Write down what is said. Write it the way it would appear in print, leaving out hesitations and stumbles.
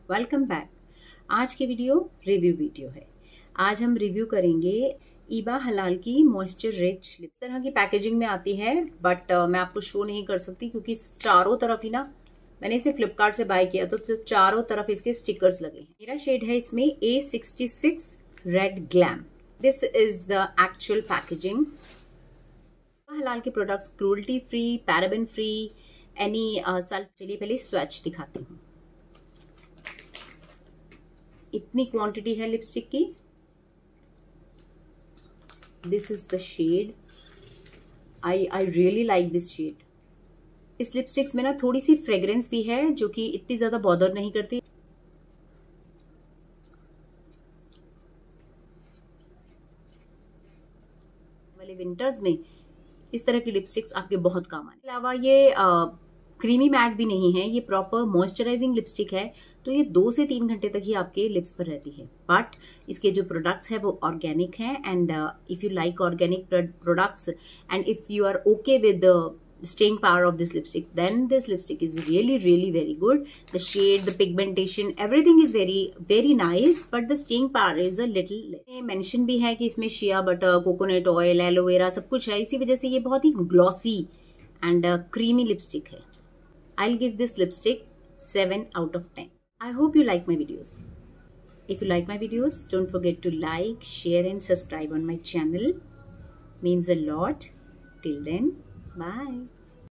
Welcome back. आज की review video है। आज हम रिव्यू करेंगे ईबा हलाल की मॉइस्चर रिच लिप। तरह की पैकेजिंग में आती है बट मैं आपको शो नहीं कर सकती क्योंकि चारों तरफ ही ना, मैंने इसे फ्लिपकार्ट से बाय किया तो चारों तरफ इसके स्टिकर्स लगे हैं। मेरा शेड है इसमें A66 red glam. This is the actual packaging. हलाल के products cruelty free, paraben free, any सल्फ। चलिए पहले स्वैच दिखाती हूँ। इतनी क्वांटिटी है लिपस्टिक की। This is the shade. I really like this shade. इस लिपस्टिक्स में ना थोड़ी सी फ्रेग्रेंस भी है जो कि इतनी ज्यादा बॉदर नहीं करती। वाले विंटर्स में इस तरह की लिपस्टिक्स आपके बहुत काम आने। अलावा ये क्रीमी मैट भी नहीं है, ये प्रॉपर मॉइस्चराइजिंग लिपस्टिक है, तो ये 2 से 3 घंटे तक ही आपके लिप्स पर रहती है। बट इसके जो प्रोडक्ट्स है वो ऑर्गेनिक है and if you like organic products and if you are okay with the staying power of this lipstick, then this lipstick is really very good. The shade, the pigmentation, everything is very nice, but the staying power is a little less. Mention भी है कि इसमें shea butter, coconut oil, aloe vera सब कुछ है, इसी वजह से ये बहुत ही ग्लॉसी एंड क्रीमी लिपस्टिक है। I'll give this lipstick 7 out of 10. I hope you like my videos. If you like my videos, don't forget to like, share and subscribe on my channel. Means a lot. Till then, bye.